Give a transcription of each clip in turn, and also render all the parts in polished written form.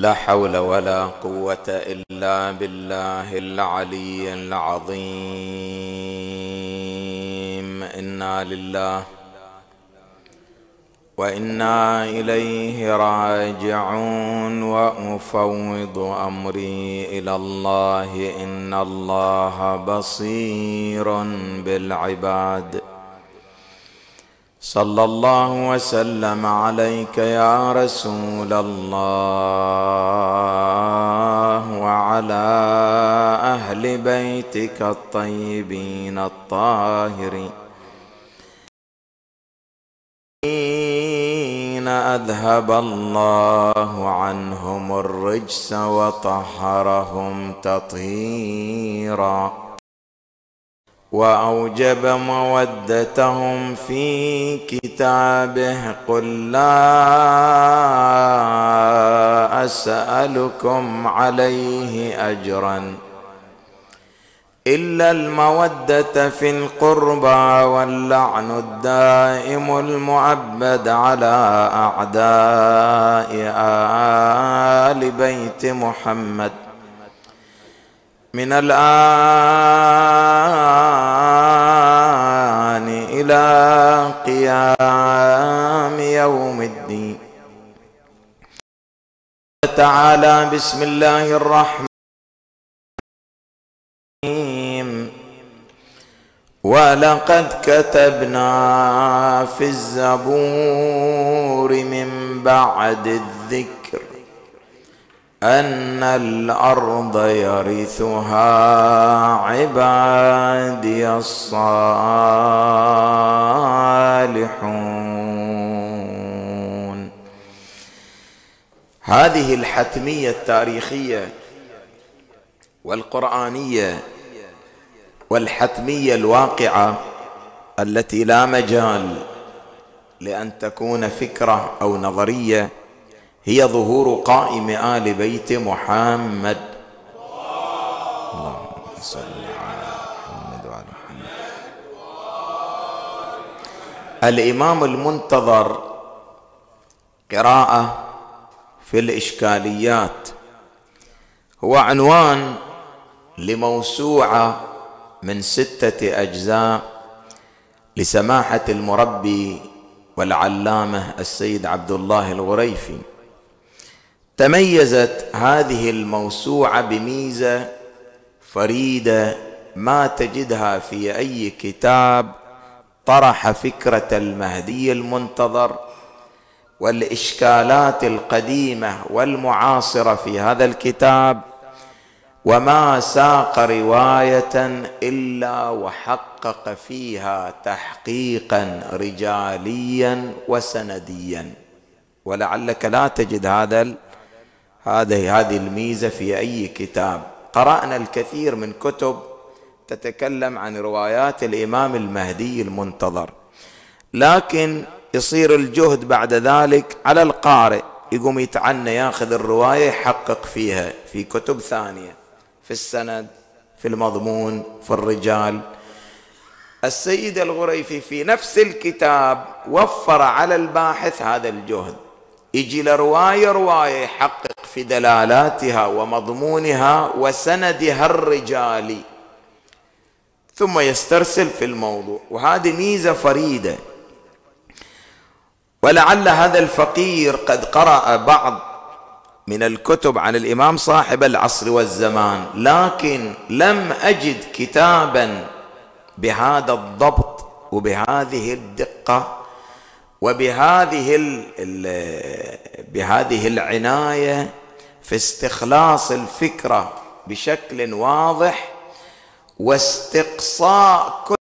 لا حول ولا قوة إلا بالله العلي العظيم. إنا لله وإنا إليه راجعون، وأفوض أمري إلى الله إن الله بصير بالعباد. صلى الله وسلم عليك يا رسول الله، وعلى أهل بيتك الطيبين الطاهرين أذهب الله عنهم الرجس وطهرهم تطهيرا، وأوجب مودتهم في كتابه. قل لا أسألكم عليه أجرا إلا المودة في القربى، واللعن الدائم المؤبد على أعداء آل بيت محمد من الآن إلى قيام يوم الدين. تعالى بسم الله الرحمن الرحيم. ولقد كتبنا في الزبور من بعد الذكر أن الأرض يرثها عبادي الصالحون. هذه الحتمية التاريخية والقرآنية والحتمية الواقعة التي لا مجال لأن تكون فكرة أو نظرية هي ظهور قائم آل بيت محمد. اللهم صل على محمد وعلى محمد. الإمام المنتظر قراءة في الإشكاليات هو عنوان لموسوعة من 6 أجزاء لسماحة المربي والعلامة السيد عبد الله الغريفي. تميزت هذه الموسوعة بميزة فريدة ما تجدها في أي كتاب طرح فكرة المهدي المنتظر والإشكالات القديمة والمعاصرة في هذا الكتاب، وما ساق رواية إلا وحقق فيها تحقيقا رجاليا وسنديا، ولعلك لا تجد هذه الميزة في أي كتاب. قرأنا الكثير من كتب تتكلم عن روايات الإمام المهدي المنتظر، لكن يصير الجهد بعد ذلك على القارئ، يقوم يتعنى ياخذ الرواية يحقق فيها في كتب ثانية، في السند، في المضمون، في الرجال. السيد الغريفي في نفس الكتاب وفر على الباحث هذا الجهد، يجي رواية يحقق في دلالاتها ومضمونها وسندها الرجالي، ثم يسترسل في الموضوع. وهذه ميزة فريدة، ولعل هذا الفقير قد قرأ بعض من الكتب عن الإمام صاحب العصر والزمان، لكن لم أجد كتابا بهذا الضبط وبهذه الدقة بهذه العناية في استخلاص الفكرة بشكل واضح واستقصاء كل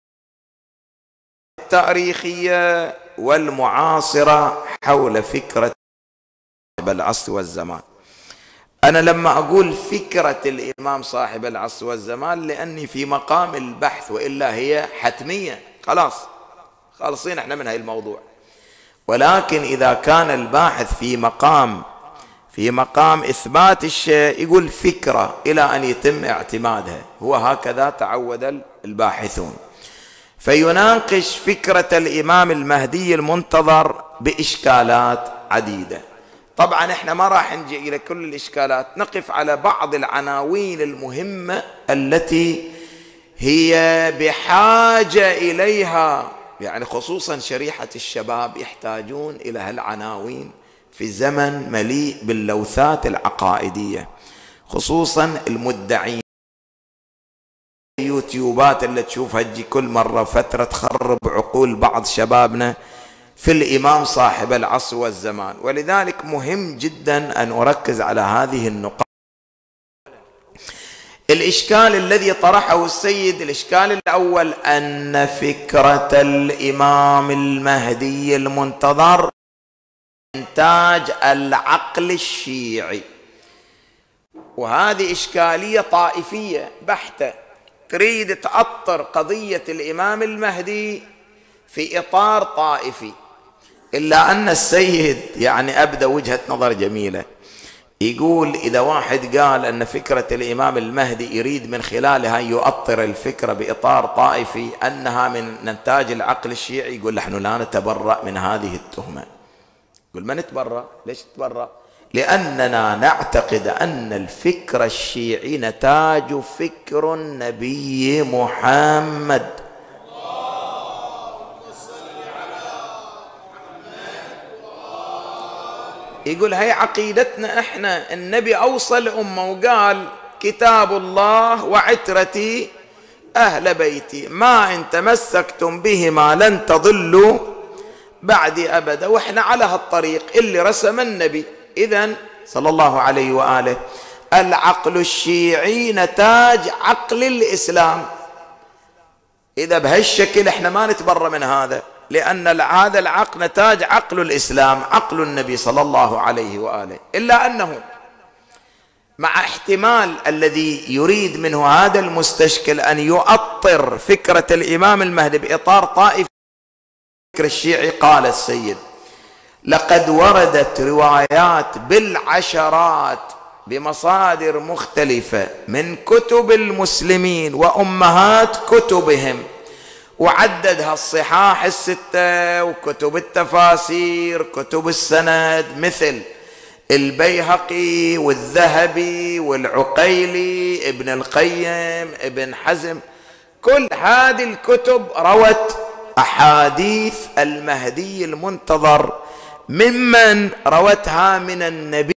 التاريخية والمعاصرة حول فكرة العصر والزمان. أنا لما أقول فكرة الإمام صاحب العصر والزمان لأني في مقام البحث، وإلا هي حتمية خلاص خالصين احنا من هاي الموضوع. ولكن إذا كان الباحث في مقام إثبات الشيء يقول فكرة إلى أن يتم اعتمادها، هو هكذا تعود الباحثون. فيناقش فكرة الإمام المهدي المنتظر بإشكالات عديدة. طبعا احنا ما راح نجي إلى كل الإشكالات، نقف على بعض العناوين المهمة التي هي بحاجة إليها، يعني خصوصا شريحة الشباب يحتاجون إلى هالعناوين في زمن مليء باللوثات العقائدية، خصوصا المدعين اليوتيوبات اللي تشوفها تجي كل مرة فترة تخرب عقول بعض شبابنا في الإمام صاحب العصر والزمان. ولذلك مهم جدا أن أركز على هذه النقاط. الإشكال الذي طرحه السيد، الإشكال الأول أن فكرة الإمام المهدي المنتظر إنتاج العقل الشيعي، وهذه إشكالية طائفية بحتة، تريد تأطر قضية الإمام المهدي في إطار طائفي. إلا أن السيد يعني أبدى وجهة نظر جميلة، يقول إذا واحد قال أن فكرة الإمام المهدي يريد من خلالها يؤطر الفكرة بإطار طائفي أنها من إنتاج العقل الشيعي، يقول نحن لا نتبرأ من هذه التهمة. يقول ما نتبرأ، ليش نتبرأ؟ لأننا نعتقد أن الفكر الشيعي نتاج فكر النبي محمد. يقول هي عقيدتنا احنا، النبي اوصى الامه وقال كتاب الله وعترتي اهل بيتي ما ان تمسكتم بهما لن تضلوا بعدي ابدا، واحنا على هالطريق اللي رسم النبي. اذن صلى الله عليه واله العقل الشيعي نتاج عقل الاسلام. اذا بهالشكل احنا ما نتبرى من هذا، لأن هذا العقل نتاج عقل الإسلام، عقل النبي صلى الله عليه وآله. إلا أنه مع احتمال الذي يريد منه هذا المستشكل أن يؤطر فكرة الإمام المهدي بإطار طائفي الفكر الشيعي، قال السيد لقد وردت روايات بالعشرات بمصادر مختلفة من كتب المسلمين وأمهات كتبهم، وعددها الصحاح الستة وكتب التفاسير كتب السند مثل البيهقي والذهبي والعقيلي ابن القيم ابن حزم. كل هذه الكتب روت أحاديث المهدي المنتظر، ممن روتها من النبي،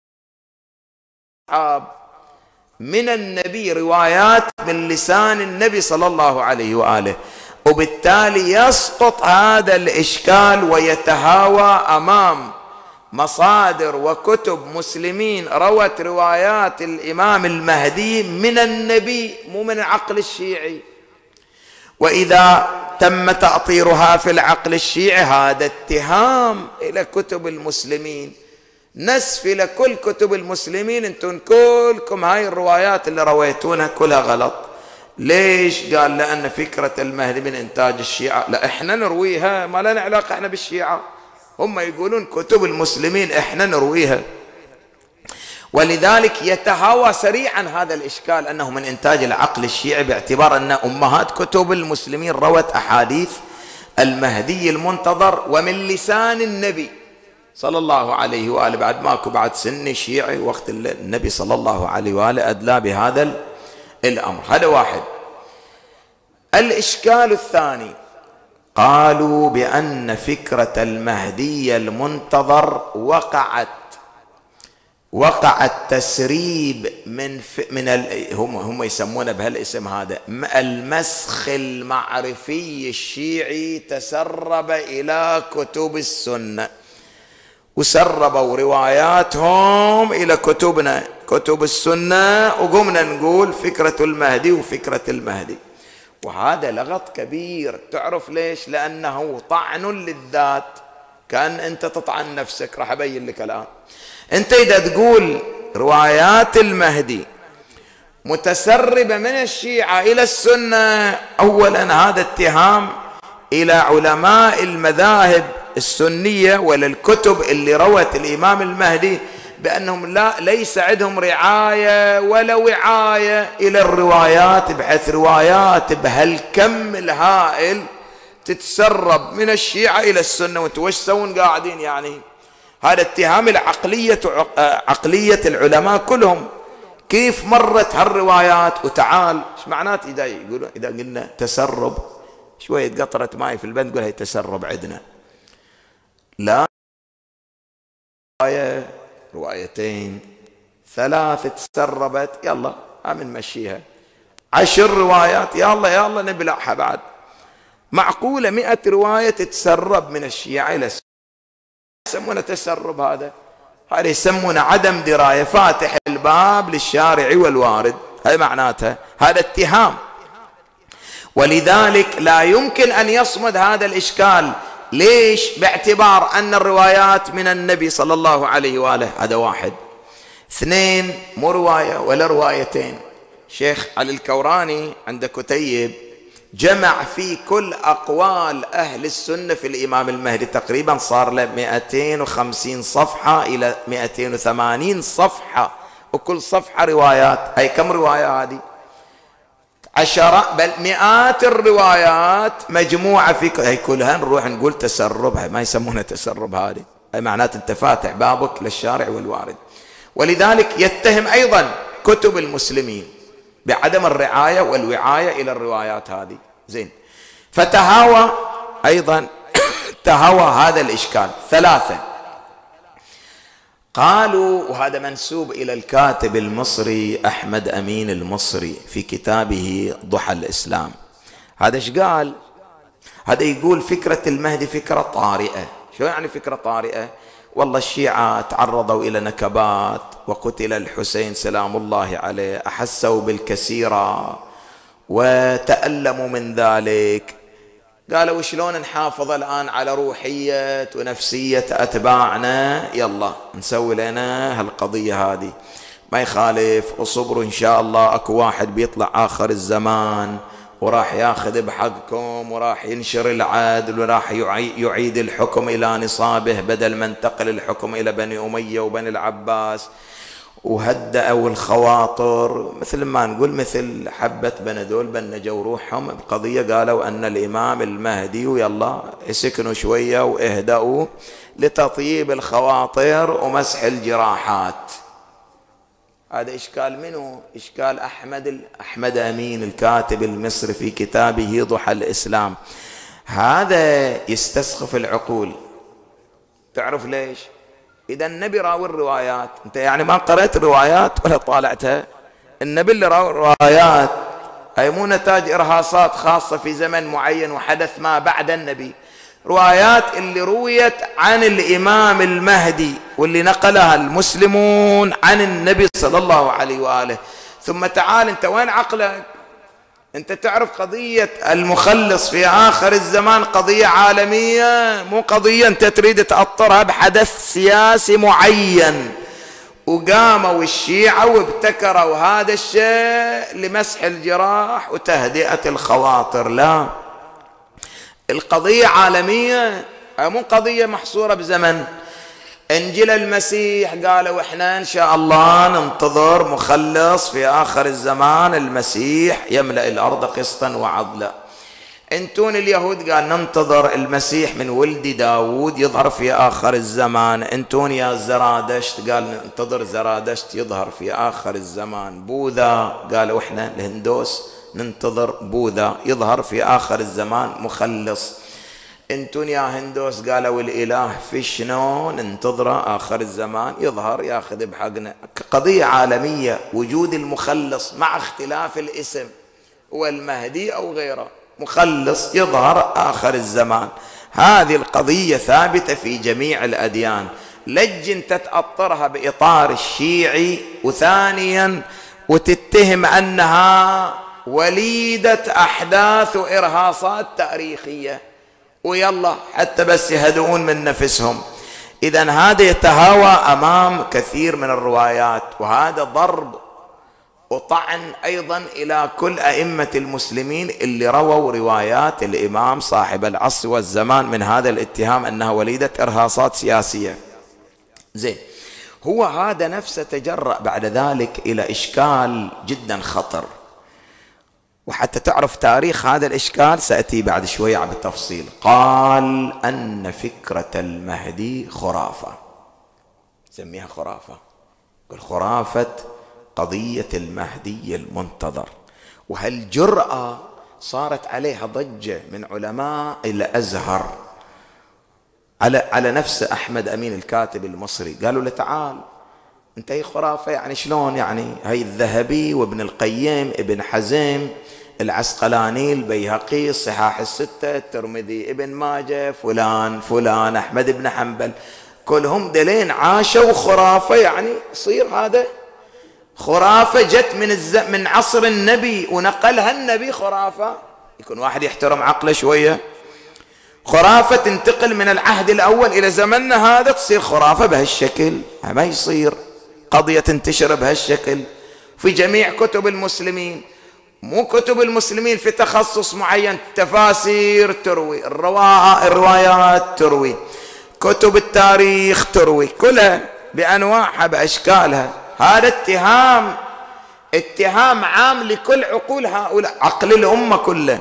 من النبي، روايات من لسان النبي صلى الله عليه وآله. وبالتالي يسقط هذا الإشكال ويتهاوى أمام مصادر وكتب مسلمين روت روايات الإمام المهدي من النبي مو من العقل الشيعي. وإذا تم تأطيرها في العقل الشيعي هذا اتهام إلى كتب المسلمين، نسف إلى كل كتب المسلمين، انتم كلكم هاي الروايات اللي رويتونها كلها غلط. ليش؟ قال لأن فكرة المهدي من إنتاج الشيعة. لا، إحنا نرويها، ما لنا علاقة إحنا بالشيعة، هم يقولون كتب المسلمين إحنا نرويها. ولذلك يتهاوى سريعا هذا الإشكال أنه من إنتاج العقل الشيعي، باعتبار أن أمهات كتب المسلمين روت أحاديث المهدي المنتظر ومن لسان النبي صلى الله عليه وآله. بعد ماكو بعد سني شيعي وقت النبي صلى الله عليه وآله أدلى بهذا الأمر. هذا واحد. الإشكال الثاني، قالوا بأن فكرة المهدي المنتظر وقع التسريب هم يسمونه بهالاسم هذا المسخ المعرفي الشيعي، تسرب إلى كتب السنة، وسربوا رواياتهم إلى كتبنا كتب السنة، وقمنا نقول فكرة المهدي وفكرة المهدي. وهذا لغط كبير. تعرف ليش؟ لأنه طعن للذات، كان أنت تطعن نفسك. راح أبين لك الآن. أنت إذا تقول روايات المهدي متسربة من الشيعة إلى السنة، أولا هذا اتهام إلى علماء المذاهب السنية وللكتب اللي روت الإمام المهدي بأنهم ليس عندهم رعاية ولا وعاية إلى الروايات، بحيث روايات بهالكم الهائل تتسرب من الشيعة إلى السنة. وانتوا وش تسوون قاعدين يعني هذا اتهام عقلية العلماء كلهم. كيف مرت هالروايات؟ وتعال ايش معنات إذا قلنا تسرب، شوية قطرة ماء في البند نقول هي تسرب عندنا. لا، روايتين 3 تسربت، يلا نمشيها. 10 روايات، يلا نبلعها بعد. معقولة 100 رواية تتسرب من الشيعة إلى السنة؟ يسمونه تسرب. هذا يسمونه عدم دراية، فاتح الباب للشارع والوارد، هاي معناتها هذا اتهام. ولذلك لا يمكن أن يصمد هذا الإشكال. ليش؟ باعتبار أن الروايات من النبي صلى الله عليه وآله، هذا 1. 2 مو رواية ولا روايتين. شيخ علي الكوراني عنده كتيب جمع في كل أقوال أهل السنة في الإمام المهدي، تقريبا صار له 250 صفحة إلى 280 صفحة، وكل صفحة روايات. هاي كم رواية هذه؟ 10 بل مئات الروايات مجموعة في هاي كلها نروح نقول تسرب. هاي ما يسمونها تسرب، هذه هاي معناته أنت فاتح بابك للشارع والوارد. ولذلك يتهم أيضا كتب المسلمين بعدم الرعاية والوعاية إلى الروايات هذه. زين، فتهاوى أيضا تهاوى هذا الإشكال. 3 قالوا، وهذا منسوب إلى الكاتب المصري أحمد أمين المصري في كتابه ضحى الإسلام. هذا إيش قال؟ هذا يقول فكرة المهدي فكرة طارئة. شو يعني فكرة طارئة؟ والله الشيعة تعرضوا إلى نكبات، وقتل الحسين سلام الله عليه، أحسوا بالكثيرة وتألموا من ذلك. قالوا شلون نحافظ الآن على روحية ونفسية أتباعنا؟ يلا نسوي لنا هالقضية هذه، ما يخالف، وصبروا إن شاء الله أكو واحد بيطلع آخر الزمان وراح ياخذ بحقكم وراح ينشر العدل وراح يعيد الحكم إلى نصابه، بدل ما انتقل الحكم إلى بني أمية وبني العباس. وهدأوا الخواطر، مثل ما نقول مثل حبة بندول بنجوا روحهم بقضية. قالوا أن الإمام المهدي، ويلا اسكنوا شوية واهدأوا لتطيب الخواطر ومسح الجراحات. هذا إشكال منه؟ إشكال أحمد أمين الكاتب المصري في كتابه ضحى الإسلام. هذا يستسخف العقول. تعرف ليش؟ إذا النبي راوي الروايات، أنت يعني ما قرأت الروايات ولا طالعتها؟ النبي اللي راوي الروايات هي مو نتاج إرهاصات خاصة في زمن معين وحدث ما بعد النبي. روايات اللي رويت عن الإمام المهدي واللي نقلها المسلمون عن النبي صلى الله عليه وآله. ثم تعال أنت وين عقلك؟ أنت تعرف قضية المخلص في آخر الزمان قضية عالمية، مو قضية أنت تريد تأطرها بحدث سياسي معين. وقاموا الشيعة وابتكروا هذا الشيء لمسح الجراح وتهدئة الخواطر. لا، القضية عالمية، مو قضية محصورة بزمن. انجيل المسيح قالوا احنا ان شاء الله ننتظر مخلص في اخر الزمان، المسيح يملأ الارض قسطا وعدلا. انتون اليهود قال ننتظر المسيح من ولد داود يظهر في اخر الزمان. انتون يا زرادشت قال ننتظر زرادشت يظهر في اخر الزمان. بوذا قالوا احنا الهندوس ننتظر بوذا يظهر في آخر الزمان مخلص. انتون يا هندوس قالوا الإله فيشنو ننتظره آخر الزمان يظهر ياخذ بحقنا. قضية عالمية، وجود المخلص مع اختلاف الاسم، والمهدي أو غيره، مخلص يظهر آخر الزمان. هذه القضية ثابتة في جميع الأديان. لجن تتأطرها بإطار الشيعي، وثانيا وتتهم أنها وليدة أحداث وإرهاصات تاريخية، ويلا حتى بس يهدؤون من نفسهم. إذن هذا يتهاوى أمام كثير من الروايات، وهذا ضرب وطعن أيضا إلى كل أئمة المسلمين اللي رووا روايات الإمام صاحب العصر والزمان من هذا الاتهام أنها وليدة إرهاصات سياسية. زين، هو هذا نفسه تجرأ بعد ذلك إلى إشكال جدا خطر، وحتى تعرف تاريخ هذا الإشكال سأتي بعد شوية بالتفصيل. قال أن فكرة المهدي خرافة. سميها خرافة. قل خرافة قضية المهدي المنتظر. وهالجرأة صارت عليها ضجة من علماء الأزهر على نفس أحمد أمين الكاتب المصري. قالوا له تعال انت هي خرافة يعني شلون؟ يعني هي الذهبي وابن القيم ابن حزم العسقلاني البيهقي الصحاح الستة الترمذي ابن ماجه فلان فلان أحمد بن حنبل كلهم دلين عاشوا خرافة، يعني يصير هذا خرافة جت من عصر النبي ونقلها النبي خرافة؟ يكون واحد يحترم عقله شوية. خرافة تنتقل من العهد الأول إلى زمننا هذا تصير خرافة بهالشكل؟ ما يصير قضية تنتشر بهالشكل في جميع كتب المسلمين. مو كتب المسلمين في تخصص معين، تفاسير تروي، الروايات تروي، كتب التاريخ تروي، كلها بأنواعها بأشكالها. هذا اتهام عام لكل عقول هؤلاء، عقل الأمة كله.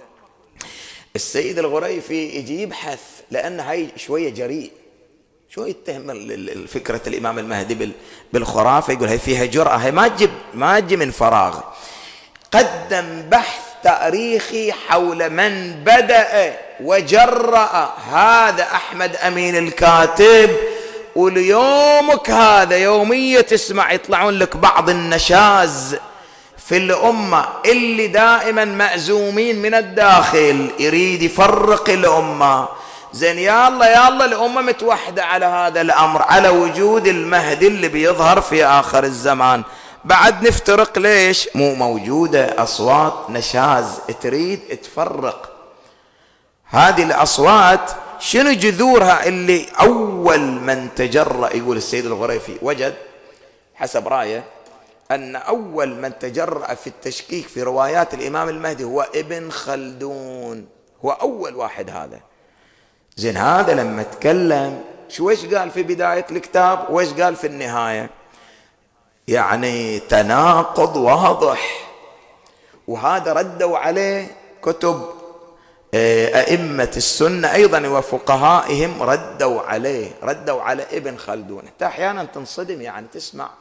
السيد الغريفي يجي يبحث لأن هاي شوية جريء، شو يتهم فكرة الإمام المهدي بالخرافة، يقول هي فيها جرأة، هي ما تجي من فراغ. قدم بحث تاريخي حول من بدأ وجرأ هذا أحمد أمين الكاتب. وليومك هذا يومية تسمع يطلعون لك بعض النشاز في الأمة اللي دائما مأزومين من الداخل، يريد يفرق الأمة. زين يلا الأمة متوحدة على هذا الأمر، على وجود المهدي اللي بيظهر في آخر الزمان. بعد نفترق ليش؟ مو موجودة أصوات نشاز تريد تفرق. هذه الأصوات شنو جذورها؟ اللي أول من تجرأ، يقول السيد الغريفي وجد حسب رأيه أن أول من تجرأ في التشكيك في روايات الإمام المهدي هو ابن خلدون، هو أول واحد هذا. زين هذا لما تكلم شو ايش قال في بداية الكتاب وايش قال في النهاية؟ يعني تناقض واضح. وهذا ردوا عليه كتب أئمة السنة أيضا وفقهائهم، ردوا على ابن خلدون. انت أحيانا تنصدم، يعني تسمع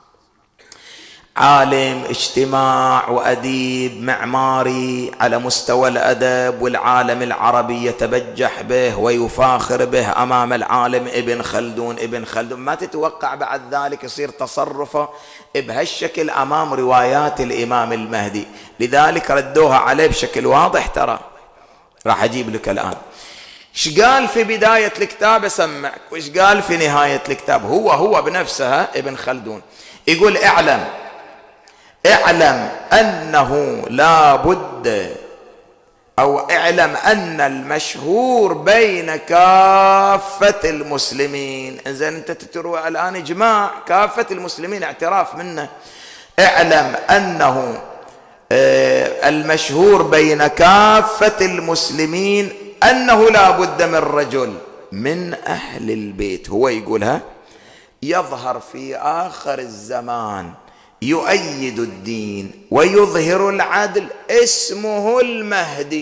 عالم اجتماع وأديب معماري على مستوى الأدب والعالم العربي يتبجح به ويفاخر به أمام العالم ابن خلدون، ما تتوقع بعد ذلك يصير تصرفه بهالشكل أمام روايات الإمام المهدي. لذلك ردوها عليه بشكل واضح. ترى راح أجيب لك الآن ايش قال في بداية الكتاب، أسمعك وايش قال في نهاية الكتاب. هو بنفسه ابن خلدون يقول اعلم أنه لا بد، أو اعلم أن المشهور بين كافة المسلمين. إذن أنت تروى الآن إجماع كافة المسلمين، اعتراف منه. اعلم أنه المشهور بين كافة المسلمين أنه لا بد من رجل من أهل البيت، هو يقولها، يظهر في آخر الزمان يؤيد الدين ويظهر العدل، اسمه المهدي.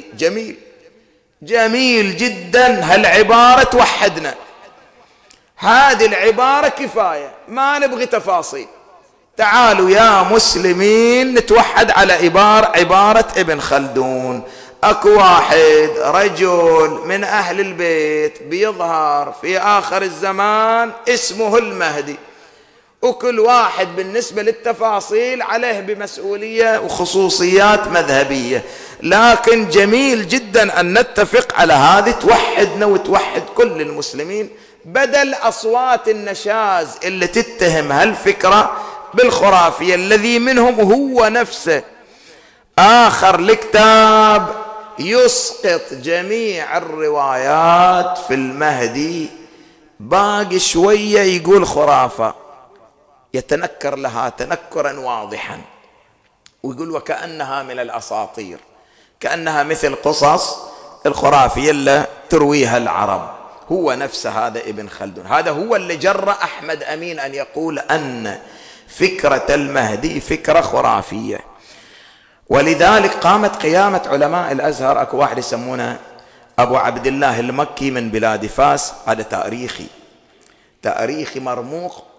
جميل جدا. هالعبارة توحدنا، هذه العبارة كفاية، ما نبغي تفاصيل. تعالوا يا مسلمين نتوحد على عبارة ابن خلدون. اكو واحد رجل من اهل البيت بيظهر في اخر الزمان اسمه المهدي، وكل واحد بالنسبة للتفاصيل عليه بمسؤولية وخصوصيات مذهبية. لكن جميل جدا أن نتفق على هذه، توحدنا وتوحد كل المسلمين، بدل أصوات النشاز اللي تتهم هالفكرة بالخرافية، الذي منهم هو نفسه آخر الكتاب يسقط جميع الروايات في المهدي، باقي شوية يقول خرافة، يتنكر لها تنكرا واضحا، ويقول وكأنها من الأساطير، كأنها مثل قصص الخرافية اللي ترويها العرب. هو نفس هذا ابن خلدون، هذا هو اللي جرأ أحمد أمين أن يقول أن فكرة المهدي فكرة خرافية. ولذلك قامت قيامة علماء الأزهر. أكو واحد يسمونه أبو عبد الله المكي من بلاد فاس، هذا تاريخي مرموق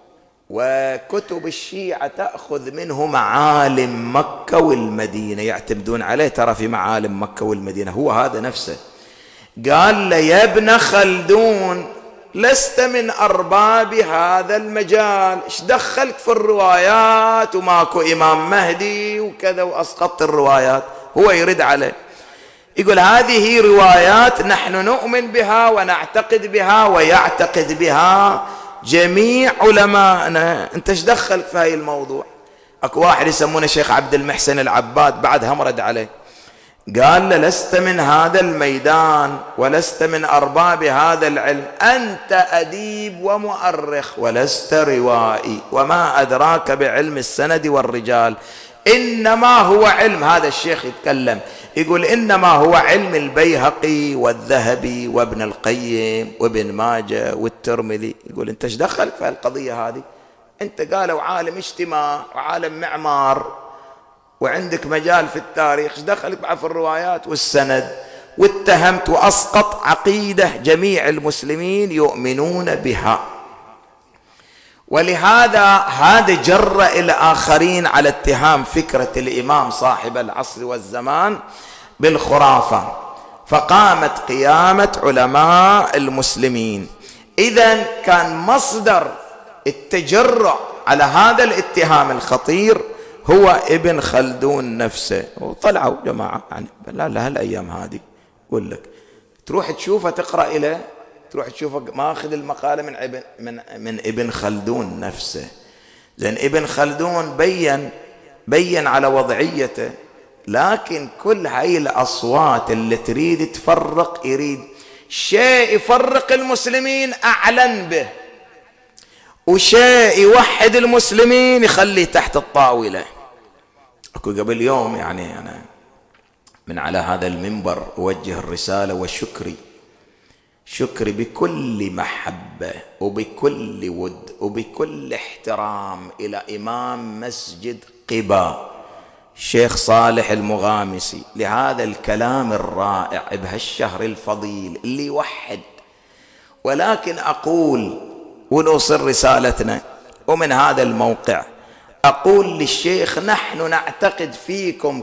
وكتب الشيعة تأخذ منه معالم مكة والمدينة، يعتمدون عليه ترى في معالم مكة والمدينة. هو هذا نفسه قال له يا ابن خلدون لست من أرباب هذا المجال، ايش دخلك في الروايات وماكو إمام مهدي وكذا وأسقطت الروايات. هو يرد عليه يقول هذه روايات نحن نؤمن بها ونعتقد بها ويعتقد بها جميع علماءنا، انت ايش دخلك في هاي الموضوع؟ اكو واحد يسمونه شيخ عبد المحسن العباد بعدها مرد عليه قال له لست من هذا الميدان ولست من أرباب هذا العلم، أنت أديب ومؤرخ ولست روائي، وما أدراك بعلم السند والرجال، إنما هو علم، هذا الشيخ يتكلم يقول إنما هو علم البيهقي والذهبي وابن القيم وابن ماجه والترمذي. يقول أنت ايش دخلك في القضية هذه؟ أنت قالوا عالم اجتماع وعالم معمار وعندك مجال في التاريخ، ايش دخلك في الروايات والسند؟ واتهمت وأسقط عقيدة جميع المسلمين يؤمنون بها. ولهذا هذا جر الآخرين على اتهام فكرة الإمام صاحب العصر والزمان بالخرافة، فقامت قيامة علماء المسلمين. إذن كان مصدر التجرع على هذا الاتهام الخطير هو ابن خلدون نفسه. وطلعوا جماعة يعني لا هالأيام هذه يقول لك تروح تشوفه تقرأ إليه، تروح تشوفه ماخذ المقالة من ابن خلدون نفسه. لأن ابن خلدون بين على وضعيته، لكن كل هاي الأصوات اللي تريد تفرق، يريد شيء يفرق المسلمين أعلن به، وشيء يوحد المسلمين يخليه تحت الطاولة. أكو قبل يوم يعني أنا من على هذا المنبر أوجه الرسالة شكري بكل محبة وبكل ود وبكل احترام إلى إمام مسجد قباء الشيخ صالح المغامسي لهذا الكلام الرائع بهالشهر الفضيل اللي يوحد. ولكن أقول ونوصل رسالتنا ومن هذا الموقع أقول للشيخ نحن نعتقد فيكم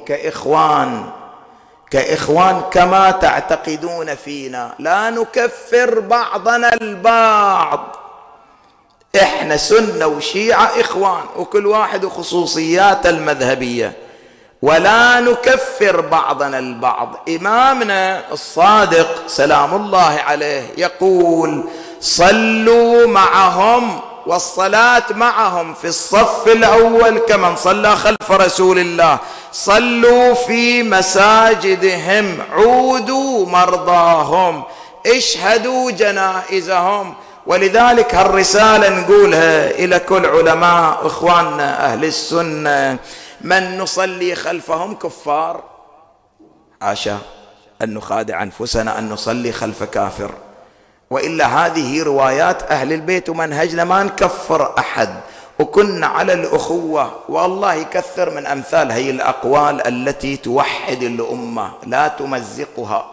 كإخوان كما تعتقدون فينا، لا نكفر بعضنا البعض، إحنا سنة وشيعة إخوان وكل واحد وخصوصيات المذهبية، ولا نكفر بعضنا البعض. إمامنا الصادق سلام الله عليه يقول صلوا معهم، والصلاة معهم في الصف الأول كمن صلى خلف رسول الله، صلوا في مساجدهم، عودوا مرضاهم، اشهدوا جنائزهم. ولذلك هالرسالة نقولها إلى كل علماء إخواننا أهل السنة، من نصلي خلفهم كفار، عاشا أن نخادع أنفسنا أن نصلي خلف كافر، وإلا هذه روايات أهل البيت ومنهجنا، ما نكفر أحد، وكنا على الأخوة. والله يكثر من أمثال هي الأقوال التي توحد الأمة لا تمزقها.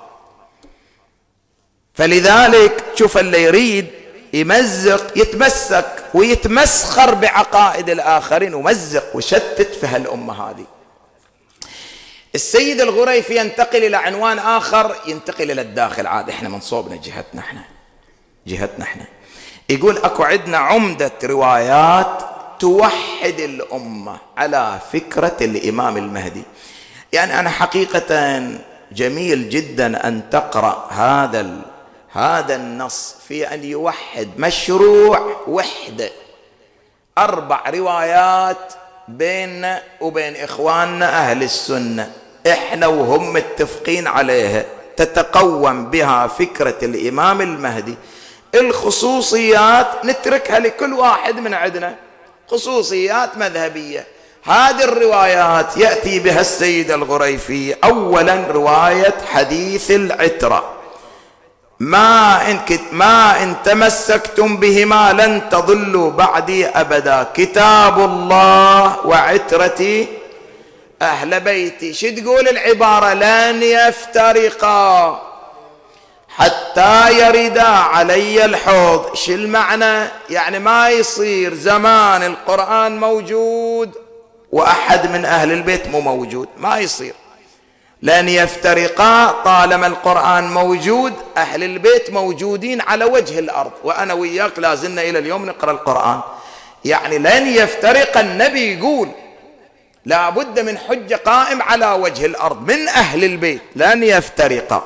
فلذلك شوف اللي يريد يمزق يتمسك ويتمسخر بعقائد الآخرين ومزق وشتت في هالأمة هذه. السيد الغريفي ينتقل إلى عنوان آخر، ينتقل إلى الداخل. عاد إحنا من صوبنا جهتنا إحنا يقول أكو عندنا عمدة روايات توحد الأمة على فكرة الإمام المهدي. يعني أنا حقيقة جميل جدا أن تقرأ هذا النص في أن يوحد مشروع وحدة 4 روايات بيننا وبين إخواننا أهل السنة، إحنا وهم متفقين عليها، تتقوم بها فكرة الإمام المهدي. الخصوصيات نتركها لكل واحد من عندنا، خصوصيات مذهبية. هذه الروايات يأتي بها السيد الغريفي. أولا رواية حديث العترة، ما إن تمسكتم بهما لن تضلوا بعدي أبدا، كتاب الله وعترتي أهل بيتي. شو تقول العبارة؟ لن يفترقا. حتى يرد علي الحوض. شو المعنى؟ يعني ما يصير زمان القرآن موجود وأحد من أهل البيت مو موجود، ما يصير، لن يفترقا طالما القرآن موجود، أهل البيت موجودين على وجه الأرض، وأنا وياك لازلنا إلى اليوم نقرأ القرآن. يعني لن يفترق، النبي يقول لا بد من حجة قائم على وجه الأرض من أهل البيت، لن يفترقا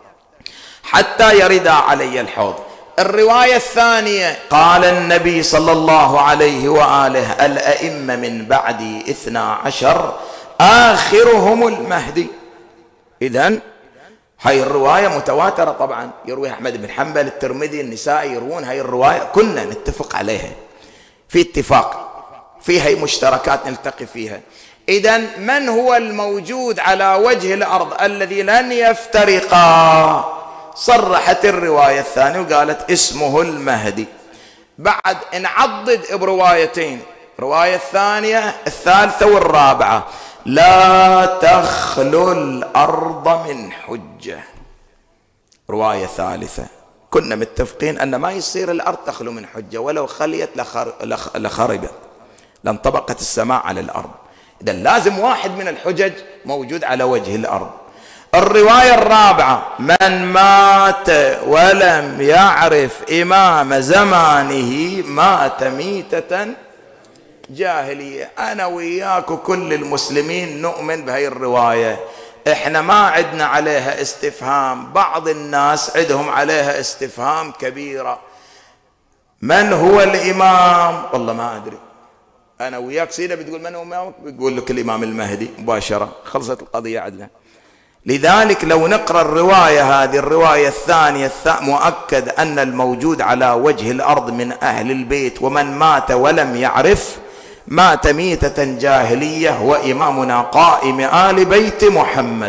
حتى يرد علي الحوض. الرواية الثانية قال النبي صلى الله عليه وآله: الأئمة من بعدي 12 آخرهم المهدي. إذن هاي الرواية متواترة طبعا، يرويها أحمد بن حنبل، الترمذي، النسائي يروون هاي الرواية، كنا نتفق عليها، في اتفاق فيها، هي مشتركات نلتقي فيها. إذن من هو الموجود على وجه الأرض الذي لن يفترقا؟ صرحت الرواية الثانية وقالت اسمه المهدي. بعد نعضد بروايتين، رواية الثانية الثالثة والرابعة: لا تخلو الأرض من حجة. رواية ثالثة كنا متفقين أن ما يصير الأرض تخلو من حجة، ولو خليت لخربت، لانطبقت السماء على الأرض. إذا لازم واحد من الحجج موجود على وجه الأرض. الرواية الرابعة: من مات ولم يعرف إمام زمانه مات ميتة جاهلية. أنا وياك وكل المسلمين نؤمن بهاي الرواية، إحنا ما عدنا عليها استفهام، بعض الناس عندهم عليها استفهام كبيرة. من هو الإمام؟ والله ما أدري. أنا وياك سيدة بتقول من هو إمامك؟ بيقول لك الإمام المهدي مباشرة، خلصت القضية عندنا. لذلك لو نقرأ الرواية هذه، الرواية الثانية مؤكد أن الموجود على وجه الأرض من أهل البيت ومن مات ولم يعرف مات ميتة جاهلية، وإمامنا قائم آل بيت محمد.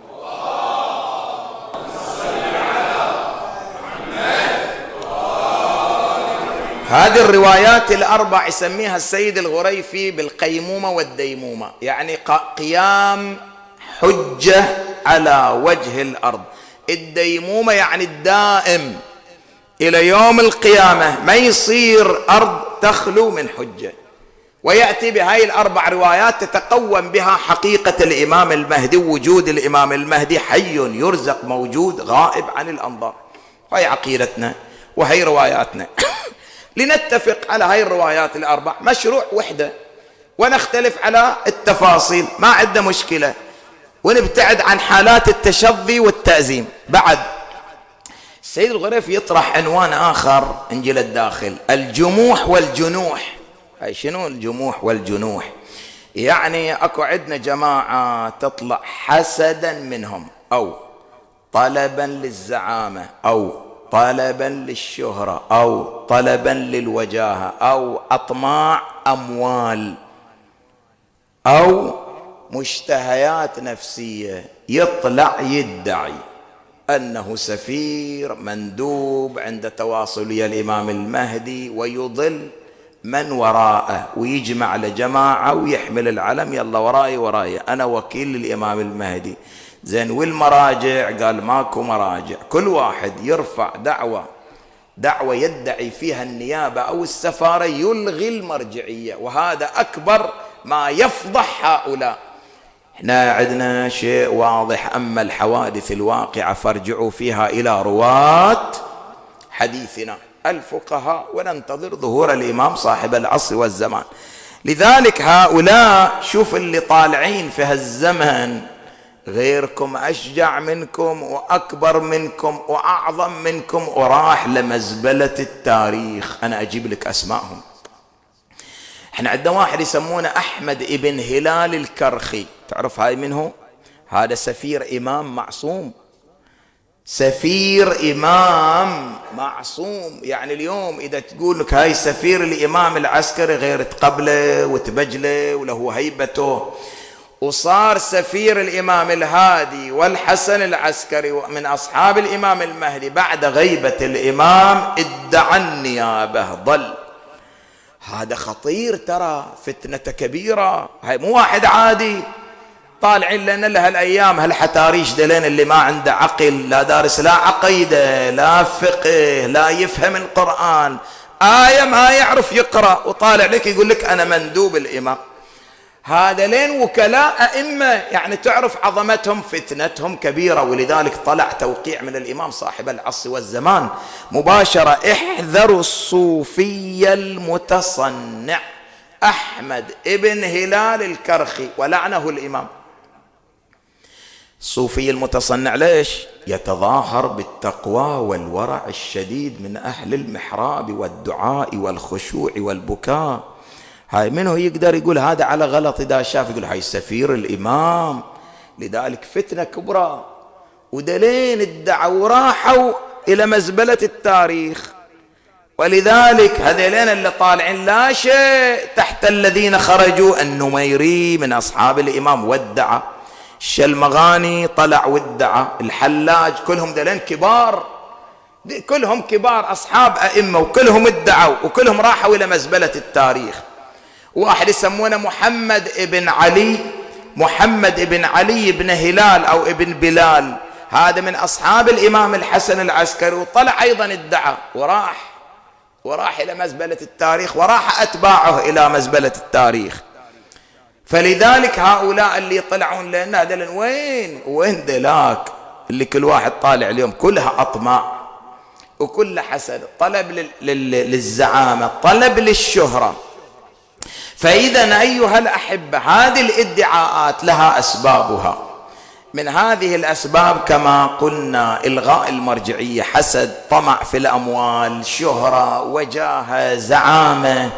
هذه الروايات الأربع يسميها السيد الغريفي بالقيمومة والديمومة، يعني قيام حجة على وجه الأرض. الديمومة يعني الدائم إلى يوم القيامة، ما يصير أرض تخلو من حجة. ويأتي بهاي الأربع روايات تتقوم بها حقيقة الإمام المهدي، وجود الإمام المهدي حي يرزق موجود غائب عن الأنظار. هاي عقيدتنا وهي رواياتنا. لنتفق على هاي الروايات الأربع مشروع وحدة، ونختلف على التفاصيل، ما عندنا مشكلة، ونبتعد عن حالات التشظي والتأزيم. بعد السيد الغريف يطرح عنوان آخر نجي للداخل: الجموح والجنوح. هاي شنو الجموح والجنوح؟ يعني اكو عندنا جماعة تطلع حسدا منهم، أو طلبا للزعامة، أو طلبا للشهرة، أو طلبا للوجاهة، أو أطماع أموال، أو مشتهيات نفسية، يطلع يدعي أنه سفير مندوب عند تواصلي الإمام المهدي، ويضل من وراءه، ويجمع لجماعة ويحمل العلم: يلا وراي وراي، أنا وكيل للإمام المهدي. زين والمراجع؟ قال ماكو مراجع، كل واحد يرفع دعوة يدعي فيها النيابة أو السفارة يلغي المرجعية، وهذا أكبر ما يفضح هؤلاء. احنا عندنا شيء واضح: أما الحوادث الواقعة فارجعوا فيها إلى رواة حديثنا الفقهاء، وننتظر ظهور الإمام صاحب العصر والزمان. لذلك هؤلاء شوف اللي طالعين في هالزمن، غيركم أشجع منكم وأكبر منكم وأعظم منكم، وراح لمزبلة التاريخ. أنا أجيب لك أسمائهم. احنا عندنا واحد يسمونه أحمد ابن هلال الكرخي، تعرف هاي منه؟ هذا سفير إمام معصوم، سفير إمام معصوم. يعني اليوم إذا تقول لك هاي سفير الإمام العسكري غير تقبله وتبجله وله هيبته، وصار سفير الإمام الهادي والحسن العسكري من أصحاب الإمام المهدي، بعد غيبة الإمام ادعى النيابة، ضل. هذا خطير، ترى فتنة كبيرة، هاي مو واحد عادي، طالعين لنا لهالأيام هالحتاريش دلين اللي ما عنده عقل، لا دارس لا عقيدة لا فقه لا يفهم القرآن، آية ما يعرف يقرأ وطالع لك يقول لك أنا مندوب الإمام. هذا لين وكلاء أئمة، يعني تعرف عظمتهم، فتنتهم كبيرة. ولذلك طلع توقيع من الإمام صاحب العصر والزمان مباشرة: احذروا الصوفي المتصنع أحمد ابن هلال الكرخي، ولعنه الإمام. الصوفي المتصنع ليش؟ يتظاهر بالتقوى والورع الشديد من أهل المحراب والدعاء والخشوع والبكاء. هاي منه يقدر يقول هذا على غلط؟ إذا شاف يقول هاي سفير الإمام. لذلك فتنة كبرى، ودلين ادعوا وراحوا إلى مزبلة التاريخ. ولذلك هذيلين اللي طالعين لا شيء تحت الذين خرجوا. النميري من أصحاب الإمام وادعى، الشلمغاني طلع وادعى، الحلاج، كلهم دلين كبار، كلهم كبار أصحاب أئمة، وكلهم ادعوا وكلهم راحوا إلى مزبلة التاريخ. واحد يسمونه محمد ابن علي، محمد ابن علي ابن هلال أو ابن بلال، هذا من أصحاب الإمام الحسن العسكري، وطلع أيضا ادعى وراح إلى مزبلة التاريخ، وراح أتباعه إلى مزبلة التاريخ. فلذلك هؤلاء اللي يطلعون لنا هذول وين دلاك اللي كل واحد طالع اليوم كلها أطماع وكلها حسد، طلب للزعامة، طلب للشهرة. فإذا أيها الأحبة هذه الادعاءات لها أسبابها. من هذه الأسباب كما قلنا إلغاء المرجعية، حسد، طمع في الأموال، شهرة، وجاهة، زعامة.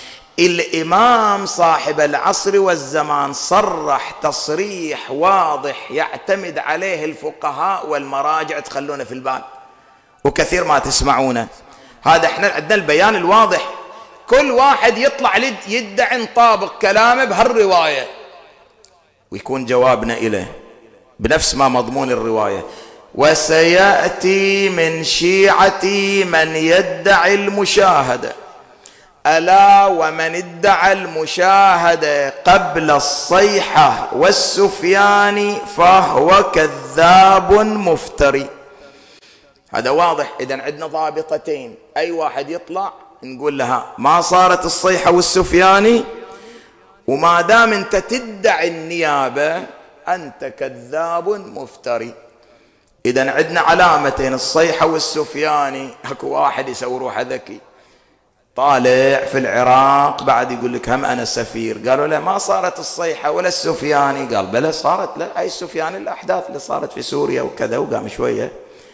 الإمام صاحب العصر والزمان صرح تصريح واضح يعتمد عليه الفقهاء والمراجع، تخلونه في البال وكثير ما تسمعونه. هذا احنا عندنا البيان الواضح، كل واحد يطلع يدعي نطابق كلامه بهالرواية، ويكون جوابنا إليه بنفس ما مضمون الرواية: وسيأتي من شيعتي من يدعي المشاهدة، ألا ومن ادعى المشاهدة قبل الصيحة والسفيان فهو كذاب مفتري. هذا واضح. إذن عندنا ضابطتين، أي واحد يطلع نقول لها ما صارت الصيحة والسفياني، وما دام أنت تدعي النيابة أنت كذاب مفتري. إذن عندنا علامتين: الصيحة والسفياني. اكو واحد يسوي روحه ذكي طالع في العراق بعد يقول لك هم أنا سفير، قالوا له ما صارت الصيحة ولا السفياني، قال بلى صارت. لا، أي السفياني الأحداث اللي صارت في سوريا وكذا، وقام شوية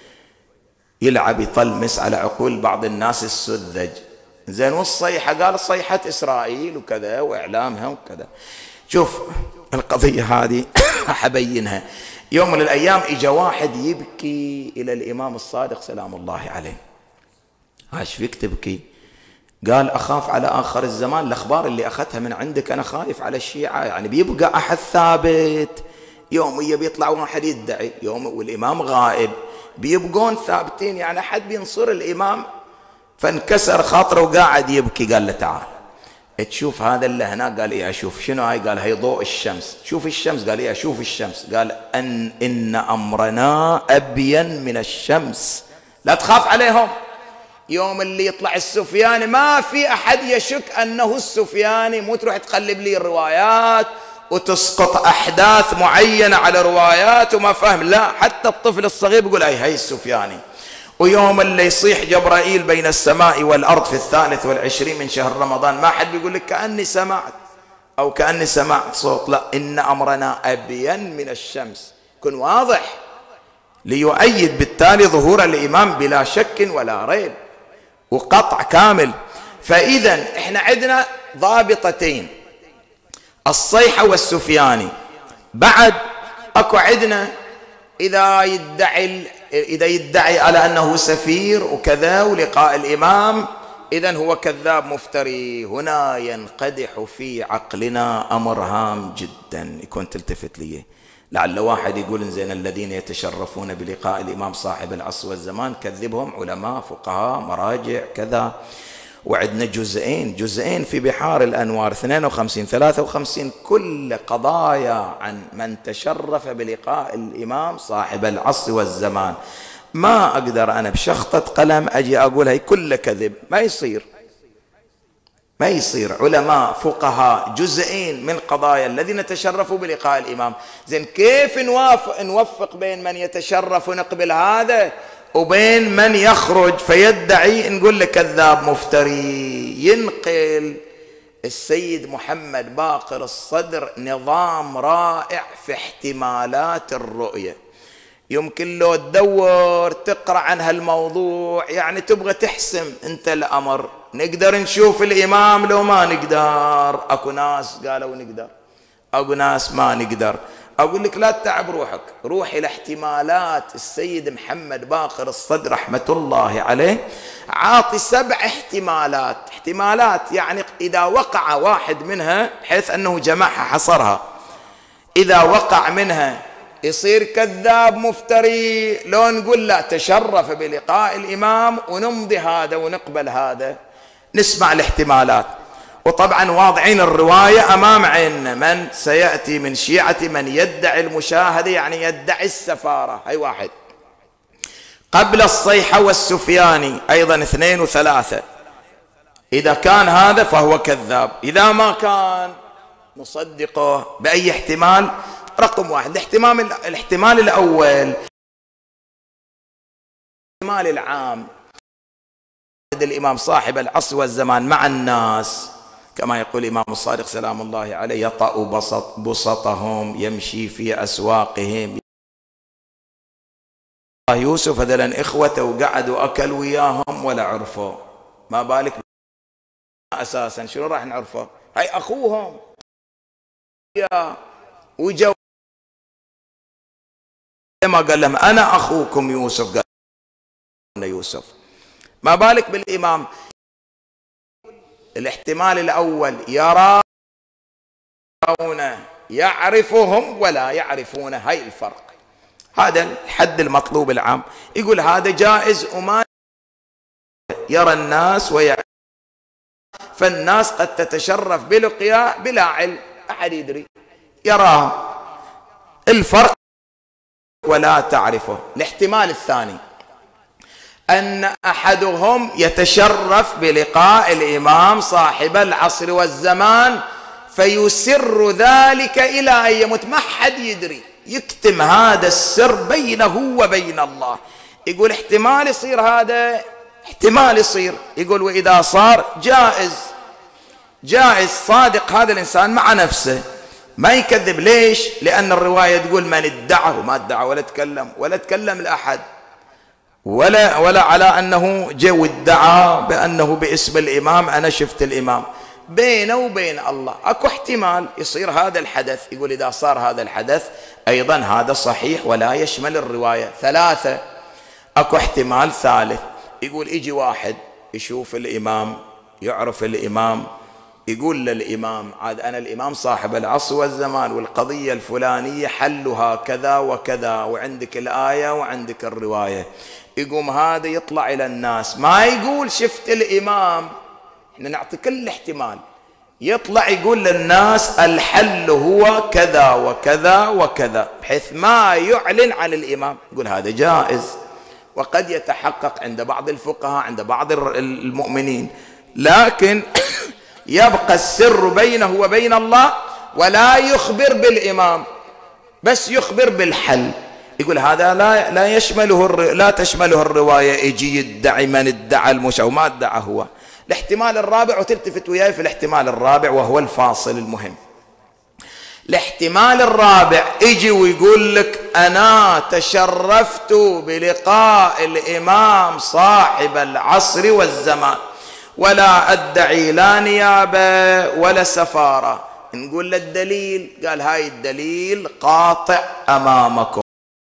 يلعب يطلمس على عقول بعض الناس السذج. زين والصيحة؟ قال صيحة إسرائيل وكذا وإعلامها وكذا. شوف القضية هذه حبينها. يوم من الأيام إجا واحد يبكي إلى الإمام الصادق سلام الله عليه. ايش فيك تبكي؟ قال أخاف على آخر الزمان، الأخبار اللي أخذتها من عندك أنا خايف على الشيعة، يعني بيبقى أحد ثابت. يوم بيطلع واحد يدعي، يوم والإمام غائب بيبقون ثابتين، يعني أحد بينصر الإمام. فانكسر خاطره وقاعد يبكي. قال له تعال تشوف هذا اللي هنا؟ قال إيه أشوف. شنو هاي؟ قال هي ضوء الشمس. شوف الشمس؟ قال إيه أشوف الشمس. قال إن أمرنا أبين من الشمس، لا تخاف عليهم. يوم اللي يطلع السفياني ما في أحد يشك أنه السفياني، مو تروح تقلب لي الروايات وتسقط أحداث معينة على روايات وما فهم. لا، حتى الطفل الصغير بيقول هي السفياني. ويوم اللي يصيح جبرائيل بين السماء والأرض في 23 من شهر رمضان، ما حد بيقول لك كأني سمعت أو كأني سمعت صوت. لا، إن أمرنا أبين من الشمس، كن واضح، ليؤيد بالتالي ظهور الإمام بلا شك ولا ريب وقطع كامل. فإذا إحنا عندنا ضابطتين: الصيحة والسفياني. بعد أكو عندنا إذا يدعي على أنه سفير وكذا ولقاء الإمام، إذن هو كذاب مفتري. هنا ينقدح في عقلنا أمر هام جدا، يكون تلتفت لي. لعل واحد يقول إن الذين يتشرفون بلقاء الإمام صاحب العصر والزمان كذبهم علماء فقهاء مراجع كذا. وعندنا جزئين في بحار الأنوار 52 53 كل قضايا عن من تشرف بلقاء الإمام صاحب العصر والزمان. ما أقدر أنا بشخطة قلم أجي أقول هي كل كذب، ما يصير. علماء فقهاء جزئين من قضايا الذين تشرفوا بلقاء الإمام. زين كيف نوفق بين من يتشرف ونقبل هذا وبين من يخرج فيدعي نقول له كذاب مفتري؟ ينقل السيد محمد باقر الصدر نظام رائع في احتمالات الرؤية. يمكن لو تدور تقرأ عن هالموضوع يعني تبغى تحسم انت الأمر. نقدر نشوف الإمام لو ما نقدر؟ أكو ناس قالوا نقدر، أكو ناس ما نقدر. أقول لك لا تتعب روحك، روح إلى احتمالات السيد محمد باقر الصدر رحمة الله عليه. عاطي 7 احتمالات يعني إذا وقع واحد منها بحيث أنه جمعها حصرها، إذا وقع منها يصير كذاب مفتري، لو نقول لا تشرف بلقاء الإمام ونمضي هذا ونقبل هذا. نسمع الاحتمالات، وطبعا واضعين الرواية أمام عيننا. من سيأتي من شيعة من يدعي المشاهدة يعني يدعي السفارة، هي واحد. قبل الصيحة والسفياني أيضا 2 و3. إذا كان هذا فهو كذاب، إذا ما كان نصدقه بأي احتمال. رقم 1 الاحتمال الأول، الاحتمال العام، الإمام صاحب العصر والزمان مع الناس كما يقول الإمام الصادق سلام الله عليه: يطأ بسطهم، يمشي في أسواقهم. يوسف هذلن إخوته وقعدوا أكل وياهم ولا عرفوا، ما بالك أساسا شنو راح نعرفه؟ هاي أخوهم وجو ما قال لهم أنا أخوكم يوسف، قال يوسف، ما بالك بالإمام. الاحتمال الأول يرونه يعرفهم ولا يعرفونه، هاي الفرق، هذا الحد المطلوب العام. يقول هذا جائز وما يرى الناس ويعرف، فالناس قد تتشرف بلقياه بلا علم، أحد يدري يراه، الفرق ولا تعرفه. الاحتمال الثاني أن أحدهم يتشرف بلقاء الإمام صاحب العصر والزمان فيسر ذلك إلى أن يموت، ما حد يدري، يكتم هذا السر بينه وبين الله. يقول احتمال يصير هذا، احتمال يصير. يقول وإذا صار جائز صادق هذا الإنسان مع نفسه، ما يكذب. ليش؟ لأن الرواية تقول من ادعى وما ادعى ولا تكلم لأحد، ولا على أنه جاء وادعى بأنه باسم الإمام أنا شفت الإمام. بينه وبين الله أكو احتمال يصير هذا الحدث. يقول إذا صار هذا الحدث أيضا هذا صحيح ولا يشمل الرواية. 3 أكو احتمال ثالث. يقول يجي واحد يشوف الإمام، يعرف الإمام، يقول للإمام عاد أنا الإمام صاحب العصر والزمان والقضية الفلانية حلها كذا وكذا، وعندك الآية وعندك الرواية. يقوم هذا يطلع إلى الناس ما يقول شفت الإمام، احنا نعطي كل احتمال، يطلع يقول للناس الحل هو كذا وكذا وكذا، بحيث ما يعلن عن الإمام. يقول هذا جائز، وقد يتحقق عند بعض الفقهاء عند بعض المؤمنين، لكن يبقى السر بينه وبين الله، ولا يخبر بالإمام، بس يخبر بالحل. يقول هذا لا تشمله الرواية. يجي يدعي من ادعى المشا وما ادعى هو. الاحتمال الرابع، وتلتفت وياي في الاحتمال الرابع وهو الفاصل المهم. الاحتمال الرابع يجي ويقول لك أنا تشرفت بلقاء الإمام صاحب العصر والزمان ولا أدعي لا نيابة ولا سفارة. نقول له الدليل، قال هاي الدليل قاطع أمامكم،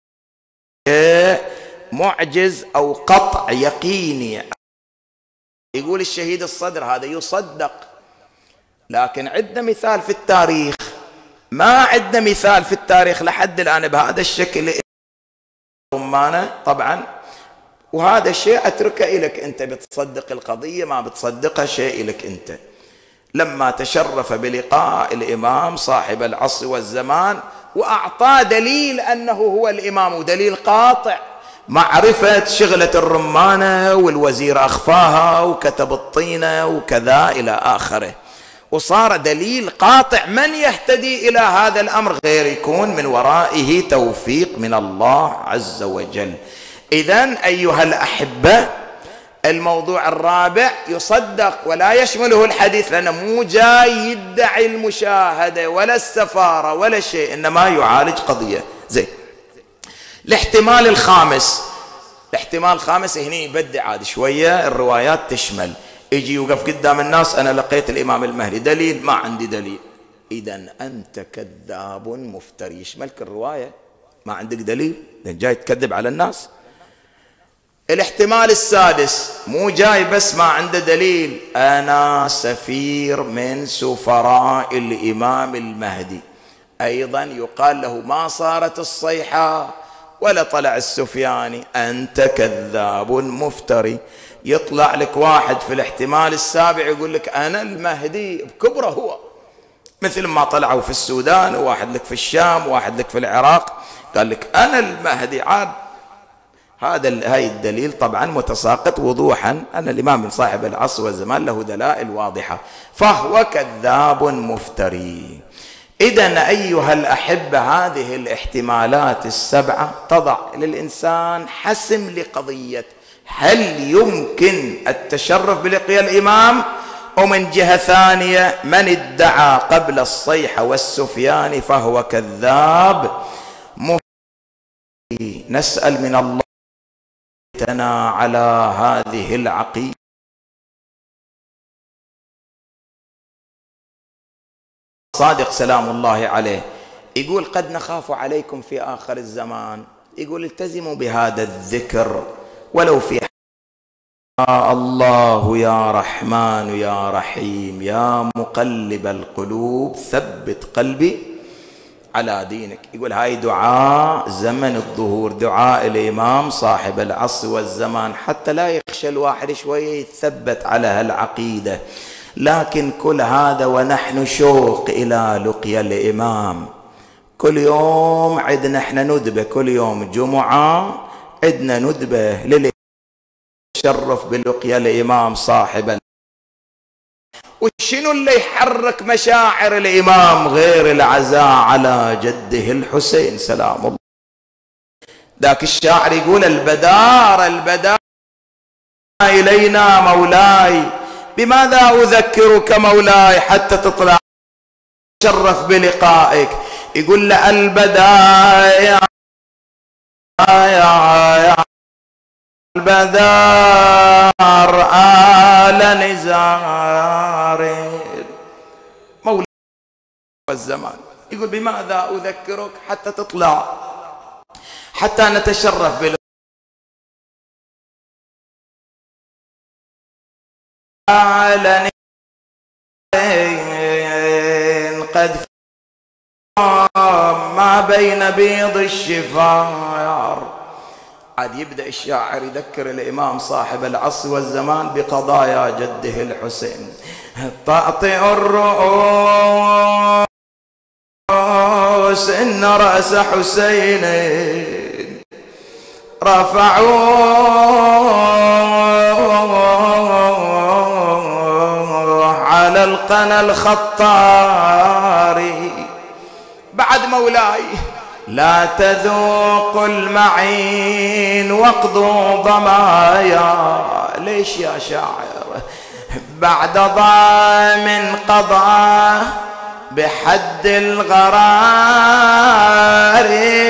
معجز أو قطع يقيني. يقول الشهيد الصدر هذا يصدق، لكن عندنا مثال في التاريخ، ما عندنا مثال في التاريخ لحد الآن بهذا الشكل. رمانة طبعا وهذا الشيء أتركه إليك أنت، بتصدق القضية ما بتصدقها شيء إليك أنت. لما تشرف بلقاء الإمام صاحب العصر والزمان وأعطاه دليل أنه هو الإمام، ودليل قاطع، معرفة شغلة الرمانة والوزير أخفاها وكتب الطينة وكذا إلى آخره، وصار دليل قاطع. من يهتدي إلى هذا الأمر غير يكون من ورائه توفيق من الله عز وجل. إذن أيها الأحبة، الموضوع الرابع يصدق ولا يشمله الحديث، لأنه مو جاي يدعي المشاهدة ولا السفارة ولا شيء، إنما يعالج قضية. زين، الاحتمال الخامس. الاحتمال الخامس هنا يبدع عاد شوية، الروايات تشمل. يجي يوقف قدام الناس: أنا لقيت الإمام المهدي، دليل؟ ما عندي دليل. إذن أنت كذاب مفتري. يشملك الرواية، ما عندك دليل، جاي تكذب على الناس. الاحتمال السادس، مو جاي بس ما عنده دليل، أنا سفير من سفراء الإمام المهدي. أيضا يقال له: ما صارت الصيحة ولا طلع السفياني، أنت كذاب مفتري. يطلع لك واحد في الاحتمال السابع يقول لك: أنا المهدي بكبره هو، مثل ما طلعوا في السودان، وواحد لك في الشام، وواحد لك في العراق، قال لك أنا المهدي. عاد هاي الدليل طبعا متساقط وضوحا، أن الإمام من صاحب العصر والزمان له دلائل واضحة، فهو كذاب مفتري. إذن أيها الأحبة، هذه الاحتمالات السبعة تضع للإنسان حسم لقضية هل يمكن التشرف بلقيا الإمام، ومن جهة ثانية من ادعى قبل الصيحة والسفيان فهو كذاب مفتري. نسأل من الله تنا على هذه العقيدة. صادق سلام الله عليه يقول: قد نخاف عليكم في آخر الزمان، يقول التزموا بهذا الذكر ولو في يا الله يا رحمن يا رحيم يا مقلب القلوب ثبت قلبي على دينك. يقول هاي دعاء زمن الظهور، دعاء الإمام صاحب العصر والزمان، حتى لا يخشى الواحد شوية يتثبت على هالعقيدة. لكن كل هذا ونحن شوق إلى لقيا الإمام. كل يوم عندنا احنا ندبة، كل يوم جمعة عندنا ندبة للشرف بلقيا الإمام صاحب. وشنو اللي يحرك مشاعر الإمام غير العزاء على جده الحسين سلام الله؟ ذاك الشاعر يقول: البدار البدار إلينا مولاي، بماذا أذكرك مولاي حتى تطلع شرف بلقائك. يقول له: البدار يا البدار آل نزار مولاي والزمان. يقول: بماذا أذكرك حتى تطلع، حتى نتشرف بلقائك. قد ما بين بيض الشفار. عاد يبدأ الشاعر يذكر الإمام صاحب العصر والزمان بقضايا جده الحسين. تأطئ الرؤوس إن رأس حسين رفعوا على القنا الخطاري. بعد مولاي لا تذوقوا المعين واقضوا ضمايا. ليش يا شاعر؟ بعد ضامن قضى بحد الغرار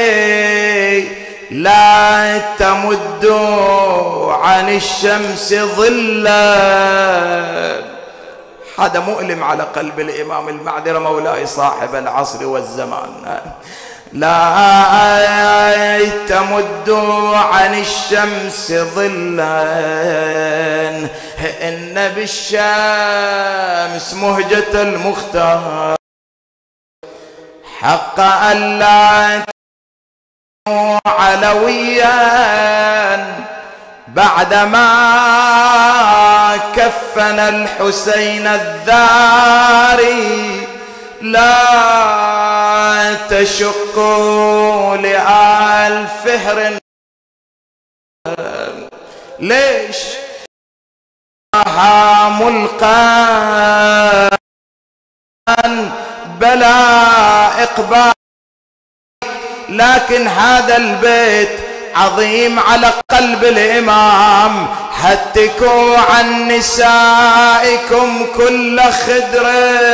لا تمدوا عن الشمس ظلا. هذا مؤلم على قلب الإمام المعذرة مولاي صاحب العصر والزمان. لا تمدوا عن الشمس ظلا إن بالشمس مهجة المختار حق ألا علويا بعدما كفن الحسين الذاري لا تشقوا لآل فهر. ليش ملقا بلا إقبال، لكن هذا البيت عظيم على قلب الإمام. هتكوا عن نسائكم كل خدر،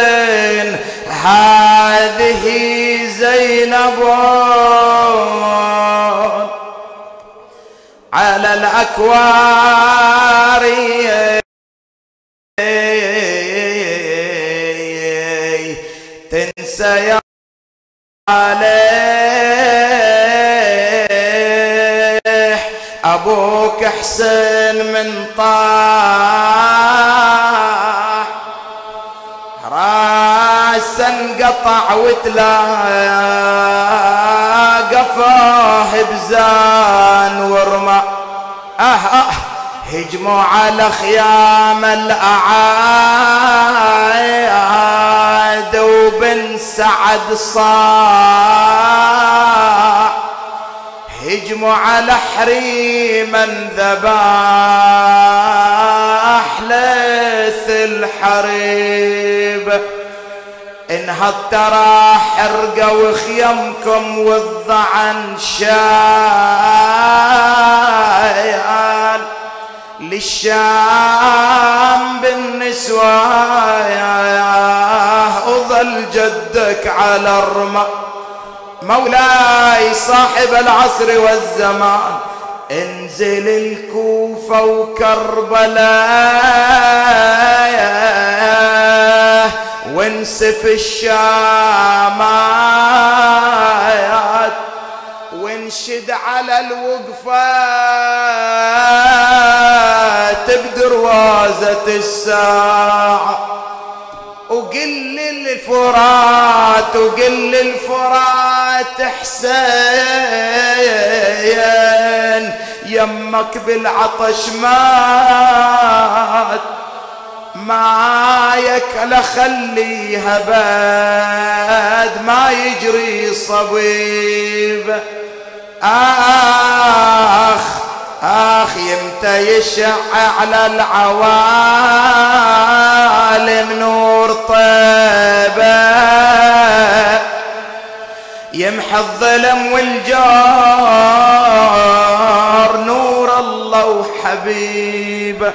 هذه زينب على الأكوار تنسى يا عليه أبوك حسين من طاح راسا انقطع وتلاقى فاه بزان ورمى. هجموا على خيام الأعاد وبن سعد صاح، هجموا على حريما ذباح ليث الحريب. انهض ترى حرقة وخيمكم والضعن شايان للشام بالنسوان وظل جدك على الرمى. مولاي صاحب العصر والزمان انزل الكوفة وكربلاء وانسف الشامات وانشد على الوقفات بدروازة الساعة وقل الفرات وقل الفرات حسين يمك بالعطش مات ما يكل خليها باد ما يجري صبيب. آخ يمتى يشع على العوالم نور طيبة يمحى الظلم والجار نور الله وحبيبه.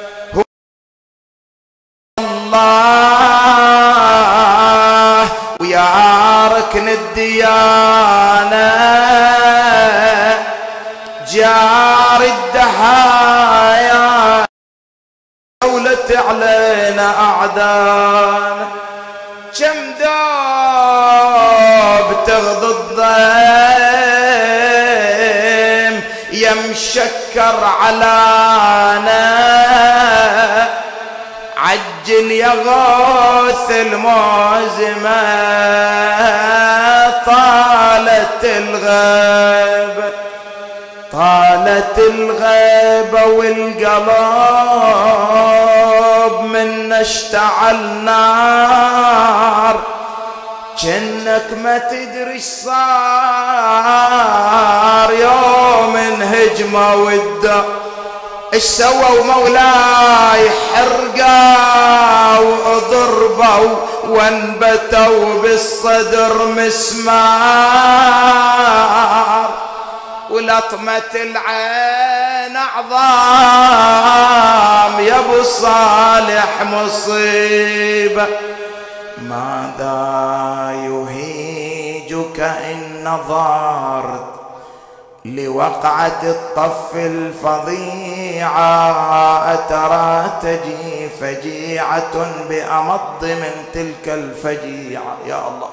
الله ويا ركن الديانة جار الدهايا دولة علينا أعدانا كم داب تغض الضيم يمشكر علانا عجل يا غوث المعزمة طالت الغيبة طالت الغيبة والقلب من اشتعل نار جنك ما تدري ايش صار يوم هجمة والدار ايش سووا مولاي حرقوا وضربوا وانبتوا بالصدر مسمار ولطمة العين اعظام يا ابو صالح مصيبة. ماذا يهيجك ان نظرت لوقعة الطف الفظيعة أترى تجي فجيعة بأمض من تلك الفجيعة. يا الله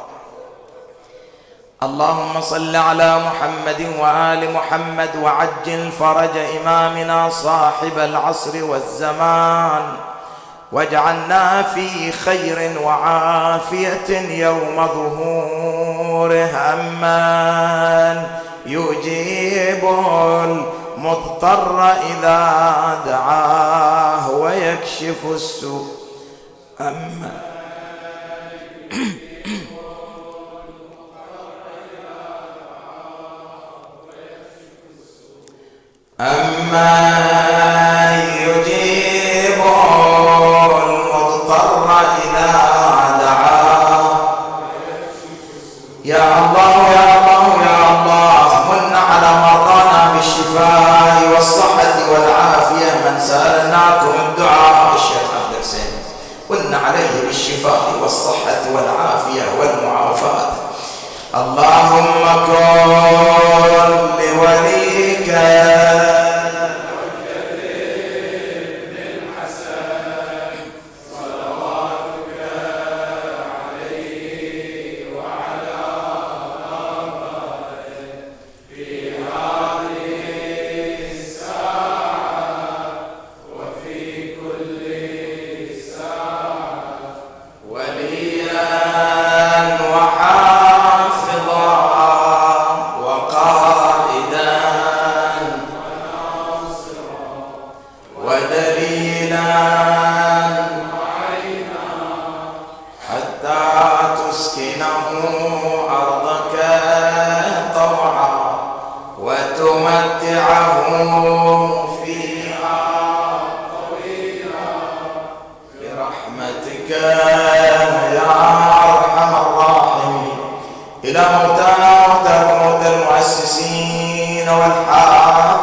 اللهم صل على محمد وآل محمد وعجل فرج إمامنا صاحب العصر والزمان واجعلنا في خير وعافية يوم ظهوره. أمان يجيب مضطر إذا دعاه ويكشف السوء. أما يجيب المضطر إذا دعاه. يا الله يا الله يا الله، من على مرضانا بالشفاء والصحة والعافية. من سألناكم الدعاء الشيخ عبد الحسين، من عليه بالشفاء والصحة والعافية والمعافاة. اللهم كن لوليك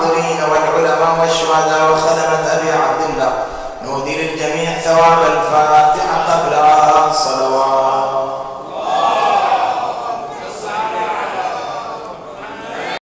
والعلماء والشهداء وخدمة أبي عبد الله. نهدي للجميع ثواب الفاتحة.